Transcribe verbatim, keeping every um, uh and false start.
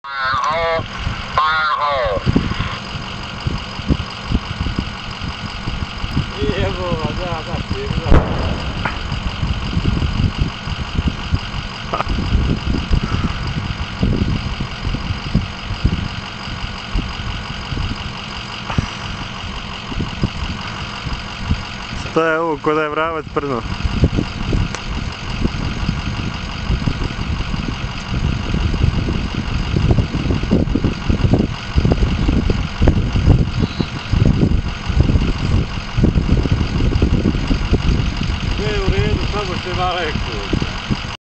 Jeboa, da, da, svirno. Šta je ovo, ko da je vravac prno?